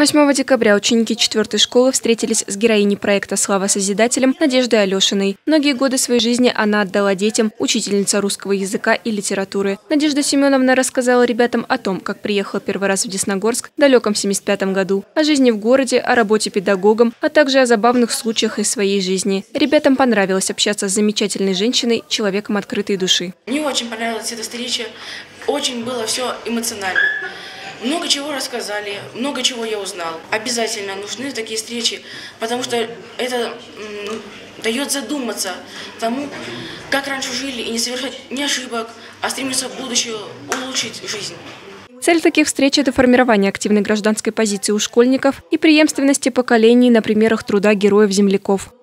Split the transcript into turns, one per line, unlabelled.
8 декабря ученики 4-й школы встретились с героиней проекта «Слава Созидателям» Надеждой Алешиной. Многие годы своей жизни она отдала детям, учительница русского языка и литературы. Надежда Семеновна рассказала ребятам о том, как приехала первый раз в Десногорск в далеком 1975 году, о жизни в городе, о работе педагогом, а также о забавных случаях из своей жизни. Ребятам понравилось общаться с замечательной женщиной, человеком открытой души.
Мне очень понравилась эта встреча, очень было все эмоционально. Много чего рассказали, много чего я узнал. Обязательно нужны такие встречи, потому что это дает задуматься тому, как раньше жили и не совершать ни ошибок, а стремиться в будущее улучшить жизнь.
Цель таких встреч – это формирование активной гражданской позиции у школьников и преемственности поколений на примерах труда героев-земляков.